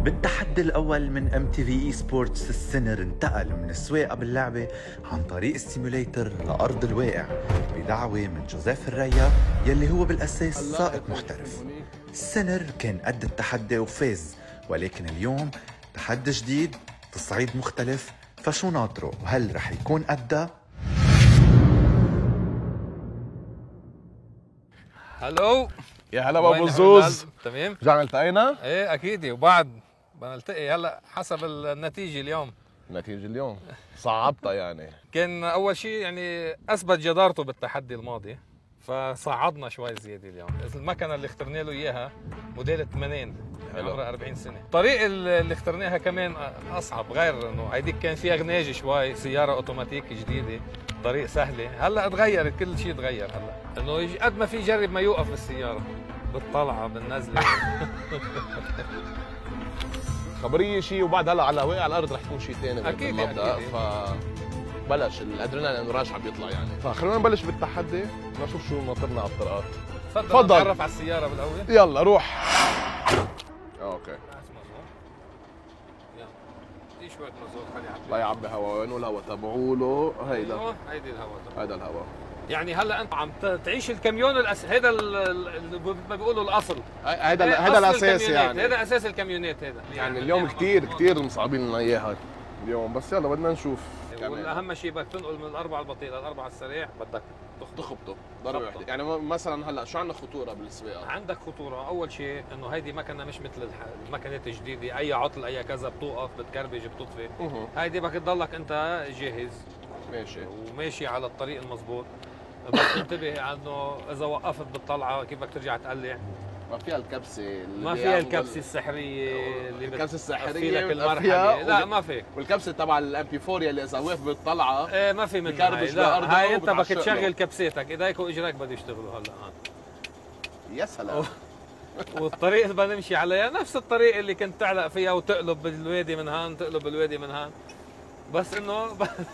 بالتحدي الأول من MTV Esports السنر انتقل من السواقة باللعبة عن طريق السيموليتر لأرض الواقع بدعوة من جوزيف الرايا يلي هو بالأساس سائق محترف. السنر كان قد التحدي وفاز، ولكن اليوم تحدي جديد، تصعيد مختلف، فشو ناطره وهل رح يكون قدها؟ هلو يا هلا بابو زوز. تمام؟ رجعنا التقينا؟ ايه اكيد، وبعد بنلتقي هلا حسب النتيجه اليوم. النتيجة اليوم صعبتها يعني. كان اول شيء يعني اثبت جدارته بالتحدي الماضي، فصعدنا شوي زياده اليوم. المكنه اللي اخترنا له اياها موديل 80 عمرها 40 سنه. الطريقه اللي اخترناها كمان اصعب، غير انه هيديك كان فيها غناجه شوي، سياره اوتوماتيك جديده، طريق سهله. هلا تغيرت، كل شيء تغير هلا، انه قد ما في جرب ما يوقف بالسياره، بالطلعه بالنزله. خبريه شيء، وبعد هلا على واقع الارض رح يكون شيء ثاني اكيد بالمبدا. أكيد. بلش الادرينالين انه راجع بيطلع يعني. فخلونا نبلش بالتحدي، نشوف شو ناطرنا على الطرقات. تفضل نتعرف على السياره بالاول. يلا روح. اوكي. دي شويه مازوت، خلي يعبي. لا يعبي هوا، وينه الهوا تبعوله؟ هيدا هيدي الهواء تبعه. هيدا الهوا. يعني هلا انت عم تعيش الكاميون هيدا ما بيقولوا الاصل. هيدا الاساس يعني. هيدا اساس الكاميونات هيدا. يعني اليوم كثير مصعبين لنا اياها اليوم، بس يلا بدنا نشوف. والاهم شيء بدك تنقل من الاربعه البطيء للاربعه السريع، بدك تخبطه ضربه واحده. يعني مثلا هلا شو عندنا خطوره بالسواقه؟ عندك خطوره. اول شيء انه هيدي مكنه مش مثل المكنات الجديده، اي عطل اي كذا بتوقف، بتكربج، بتطفي. هيدي بدك تضلك انت جاهز ماشي وماشي على الطريق المضبوط. بدك تنتبه انه اذا وقفت بالطلعه كيف بدك ترجع تقلع. ما فيها الكبسه ما فيها الكبسه السحريه اللي الكبسه السحريه لك المرحله. لا ما فيك. والكبسه تبع الام بي 4 اللي اذا وقف بالطلعه ايه ما في منها. لا هاي انت بدك تشغل كبسيتك، ايديك واجريك بده يشتغلوا هلا. يا سلام. والطريق اللي بدنا نمشي عليها نفس الطريق اللي كنت تعلق فيها وتقلب بالوادي من هان، تقلب بالوادي من هان، بس انه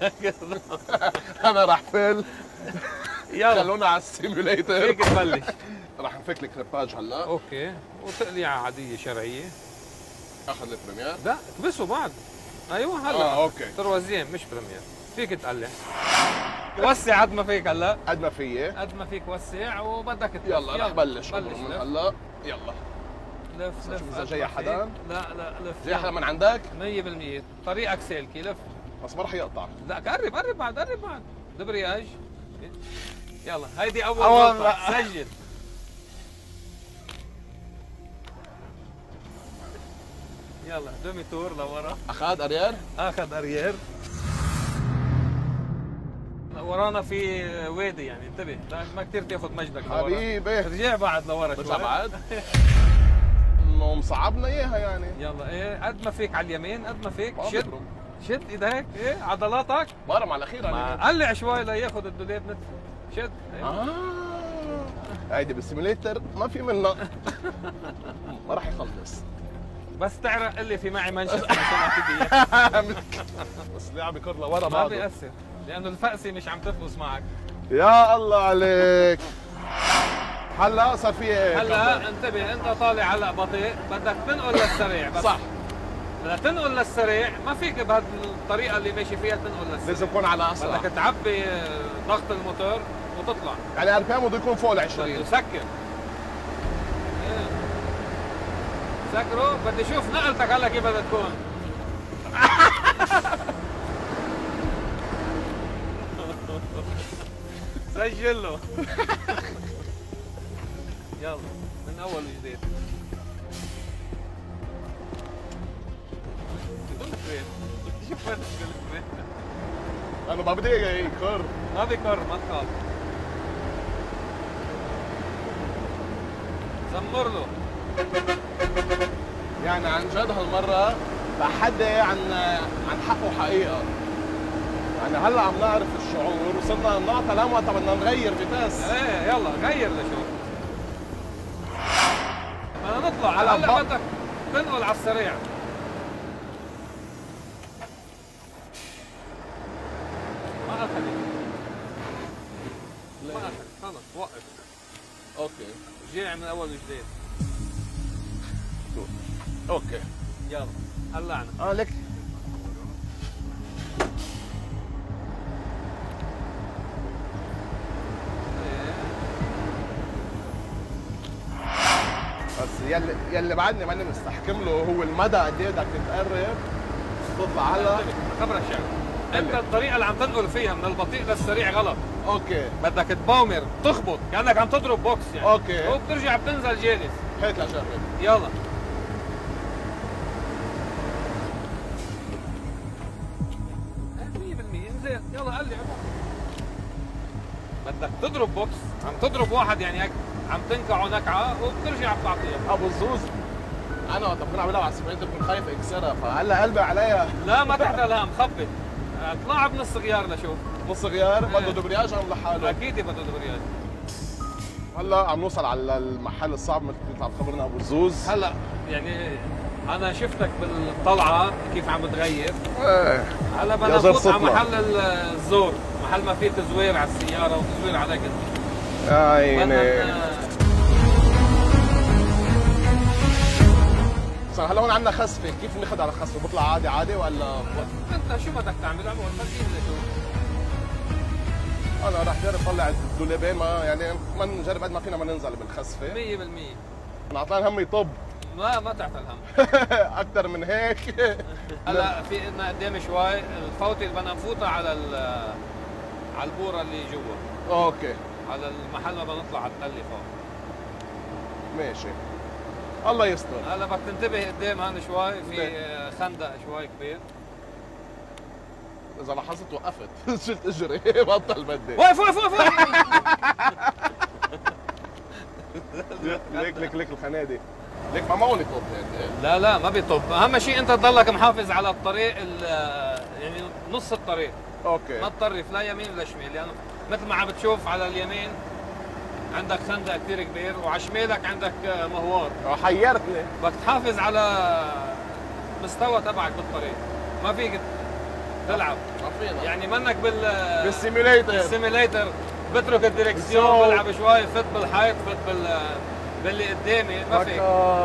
انا رح فل. يلا خلونا على السيموليتر. فيك تبلش. رح نفك الكريباج هلا. اوكي، وتقليعه عاديه شرعيه. اخذ البريمير؟ لا اكبسه بعد. ايوه هلا. اوكي. تروازيين مش بريمير. فيك تقلع. وسع قد ما فيك هلا. قد ما فيي. قد ما فيك وسع وبدك تلف. يلا رح بلش من هلا. يلا. لف اذا جاي حدا. لا لف. جاي حدا من عندك؟ 100%. طريقك سالكي، لف. بس ما رح يقطع. لا قرب بعد دبرياج. يلا هيدي اول نقطة. سجل. يلا دمي تور لورا. اخذ اريال؟ اخذ اريال. ورانا في وادي يعني، انتبه ما كثير تاخذ مجدك لورا. حبيبي رجع بعد لورا شوي. رجع بعد؟ انه مصعبنا اياها يعني. يلا ايه قد ما فيك على اليمين، قد ما فيك. شد ايديك، ايه عضلاتك. برم على الاخير يعني. قلع شوي لياخذ الدولاب نتف. شد. ايه. هيدي بالسيموليتر ما في منها. ما راح يخلص. بس تعرق اللي في معي منشف عشان اعطيك اياه. بس اللي عم يكر لورا ما بيأثر لانه الفأسي مش عم تفقس معك. يا الله عليك. هلا صار في ايه؟ هلا انتبه، انت طالع هلا بطيء، بدك تنقل للسريع. بس صح. بدك تنقل للسريع، ما فيك بهذه الطريقه اللي ماشي فيها تنقل للسريع. لازم تكون على اسرع. بدك تعبي ضغط الموتور وتطلع. يعني ار بي ام بده يكون فوق ال 20. بده يسكر. سكره. بدي اشوف نقلتك هلا كيف بدها تكون. سجل له. يلا من اول وجديد. شوف وين انا ما بدي يكر. ما بيكر، ما تخاف. زمر له. يعني عن جد هالمره تحدي عن حقه حقيقه. يعني هلا عم نعرف الشعور، وصلنا نعطى لمعطى بدنا نغير فيتاس. ايه يلا غير لشوف. بدنا نطلع هلا، بدك تنقل على السريع. ما اخذت. ما اخذت، خلص وقف. اوكي. رجع من اول وجديد. اوكي. يلا قلعنا. لك بس يلي بعدني ماني مستحكم له هو المدى قد ايه بدك تتقرب تطلع هلا. خبرك شغله، انت الطريقه اللي عم تنقل فيها من البطيء للسريع غلط. اوكي بدك تباومر تخبط كانك عم تضرب بوكس يعني. اوكي وبترجع بتنزل جالس. هات لجرب. يلا 100% انزل يلا قلع. بدك تضرب بوكس، عم تضرب واحد يعني هيك عم تنكعه نكعه وبترجع بتعطيها. ابو الزوز انا وقت بكون عم بلعب على السبرنت بكون خايف اكسرها، فهلا قلبي عليها. لا ما تحمل هم، خبط اطلع بنص غيار لشوف. نص غيار بده دبرياج ام لحاله؟ اكيد بده دبرياج. هلا عم نوصل على المحل الصعب مثل كنت عم تخبرنا ابو الزوز. هلا يعني انا شفتك بالطلعه كيف عم تغير. هلا بدنا نفوت على محل الزور، محل ما فيه تزوير على السياره وتزوير عليك انت. يا عيني. صار هلا هون عندنا خسفه، كيف بناخذ على الخسفه؟ بطلع عادي عادي ولا انت شو بدك تعمل؟ اعمل خلينا نشوف. انا رح جرب طلع الدولابين، ما يعني ما نجرب قد ما فينا ما ننزل بالخسفه 100%. انا عطلان همي يطب. ما تعطل هم. اكثر من هيك. هلا في لنا قدام شوي الفوطه اللي بدنا نفوتها على البوره اللي جوا. اوكي على المحل ما بدنا نطلع على التله فوق. ماشي الله يستر. هلا بدك تنتبه قدام هون شوي في خندق شوي كبير. اذا لاحظت وقفت شلت اجري بطل بدي. وقف وقف وقف. ليك الخنادق ليك ما معقول يطب هيك. لا ما بيطب، اهم شيء انت تضلك محافظ على الطريق يعني نص الطريق. اوكي ما تطرف لا يمين ولا شمال، يعني مثل ما عم بتشوف على اليمين عندك خندق كثير كبير وعلى شمالك عندك مهوار. حيرتني. بدك تحافظ على مستوى تبعك بالطريق، ما فيك تلعب. ما فينا يعني منك بالسيميليتر بترك الدركسيون بلعب شوي، فت بالحيط، فت باللي قدامي، ما فيك.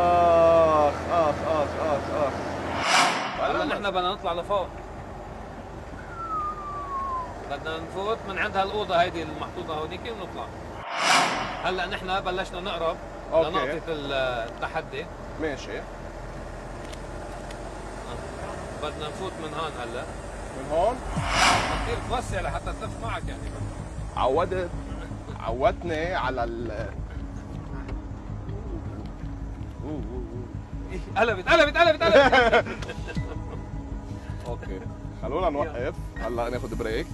اخ هلا نحن بدنا نطلع لفوق. بدنا نفوت من عند هالاوضه هيدي المحطوطه هونيك ونطلع. هلا نحن بلشنا نقرب لنقطه التحدي. ماشي. بدنا نفوت من هون هلا. من هون؟ كثير توسع لحتى تلف معك يعني. عودتني على قلبت. اوكي خلونا نوقف هلا ناخذ بريك.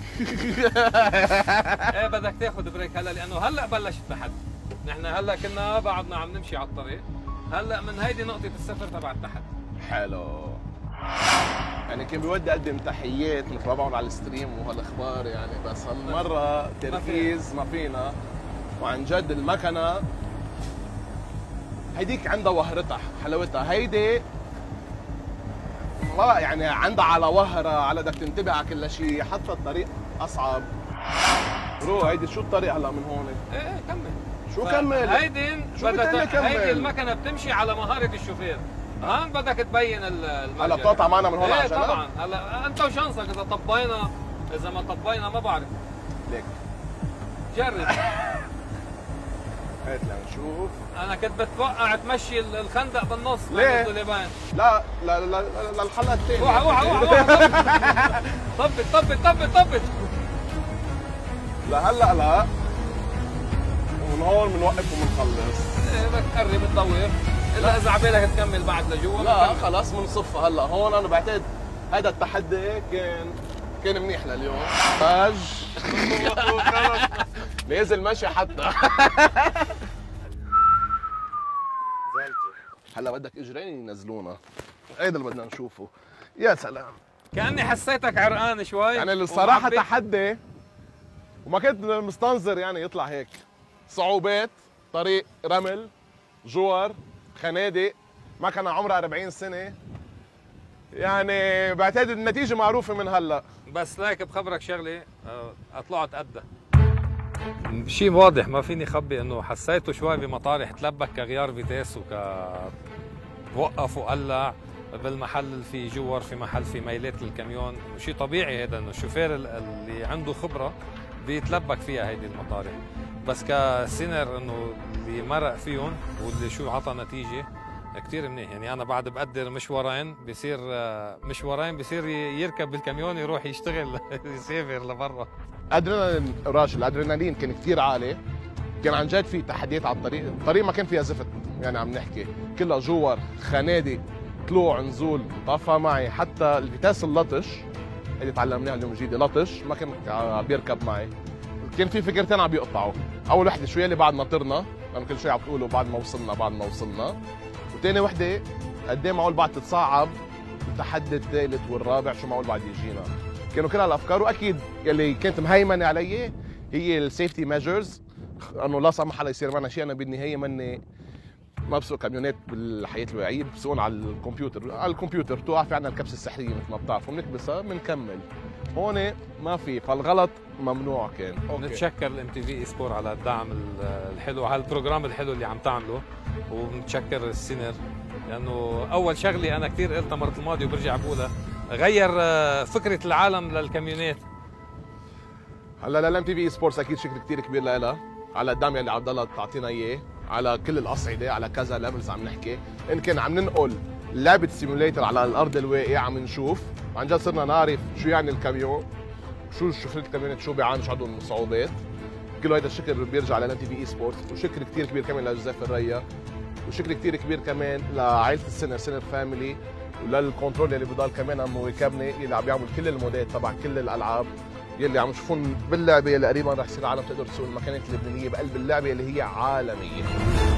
ايه بدك تاخذ بريك هلا لانه هلا بلش التحدي. نحن هلا كنا بعدنا عم نمشي على الطريق، هلا من هيدي نقطة السفر تبع التحدي. حلو. يعني كان بودي اقدم تحيات مثل ما بعمل على الستريم وهالاخبار يعني، بس هالمرة تركيز ما فينا. وعن جد المكنة هيديك عندها وهرتها حلاوتها، هيدي ما يعني عندها على وهرة، على بدك تنتبه على كل شيء، حتى الطريق اصعب. هيدي شو الطريق هلا من هون؟ ايه كمل. شو كمل؟ هيدي هيدي المكنة بتمشي على مهارة الشوفير. هون بدك تبين المرجع. هلا بتقطع معنا من هون ايه على جنب؟ طبعا. هلا انت وشانسك، اذا طبينا اذا ما طبينا ما بعرف. ليك جرب. هات لنشوف. انا كنت بتوقع تمشي الخندق بالنص. ليه؟ لا للحلقه الثانيه. اوعى طبت. لهلا لا، ومن هون بنوقف وبنخلص. ايه بدك تقرب تدور الا اذا عبالك تكمل بعد لجوا. لا خلاص بنصفها هلا. هون انا بعتقد هذا التحدي كان منيح لليوم. نازل ماشي حتى. هلا بدك اجرين ينزلونا، هيدا اللي بدنا نشوفه. يا سلام، كأني حسيتك عرقان شوي. يعني الصراحة تحدي وما كنت مستنظر يعني يطلع هيك. صعوبات، طريق رمل، جوار، خنادق، مكنة عمرها 40 سنة. يعني بعتقد النتيجة معروفة من هلا. بس ليك بخبرك شغلة، طلعت قدها. شيء واضح ما فيني خبي انه حسيته شوي بمطارح تلبك كغيار فيتيس ووقف وقلع بالمحل في جوار، في محل في ميلات الكاميون، وشيء طبيعي هذا انه الشوفير اللي عنده خبره بيتلبك فيها هيدي المطارح. بس كسينر انه اللي مرق فيهم واللي شو عطى نتيجه كثير منيح. يعني انا بعد بقدر مشوارين بصير يركب بالكاميون يروح يشتغل يسافر لبرا. ادرينالين رش، الادرينالين كان كثير عالي، كان عن جد في تحديات على الطريق ما كان فيها زفت، يعني عم نحكي كلها جوار، خنادق، طلوع نزول. طفى معي حتى الفيتاس اللطش اللي تعلمناها اليوم جديده، لطش ما كان بيركب معي. كان في فكرتين عم بيقطعوا، اول وحده شوي اللي بعد ما طرنا، لانه كل شوي عم تقولوا بعد ما وصلنا، وثاني وحده قد ايه معقول بعد تتصعب التحدي الثالث والرابع، شو معقول بعد يجينا. كانوا كل هالافكار، واكيد يلي كانت مهيمنه علي هي السيفتي ميجرز، انه لا سمح الله يصير معنا شيء. انا بالنهايه ما بسوق كاميونات بالحياه الواقعيه، بسوقهم على الكمبيوتر توقع في عنا الكبسه السحريه مثل ما بتعرفوا، بنكبسها بنكمل. هون ما في، فالغلط ممنوع كان. نتشكر الام تي في سبور على الدعم الحلو، على البروجرام الحلو اللي عم تعمله، وبنتشكر السينر لانه اول شغله انا كثير قلتها المره الماضيه وبرجع بقولها، غير فكره العالم للكاميونات. هلا للام تي في سبورتس اكيد شكر كثير كبير لها على الدعم اللي عم تضلها تعطينا اياه على كل الاصعده، على كذا ليفلز عم نحكي. ان كان عم ننقل لعبه سيموليتر على الارض الواقع، عم نشوف عن جد صرنا نعرف شو يعني الكاميون، شو شوفير الكاميونات، شو بيعانوا، شو عندهم صعوبات. كل هذا الشكر بيرجع للام تي في سبورتس، وشكر كثير كبير كمان لجوزيف الريا، وشكر كثير كبير كمان لعائله سينر فاميلي، وللكنترول اللي بضل كمان مواكبني، اللي عم بيعمل كل المودات تبع كل الالعاب يلي عم تشوفون باللعبه، اللي قريبا رح يصير العالم تقدر تسوق المكانات اللبنانيه بقلب اللعبه اللي هي عالميه.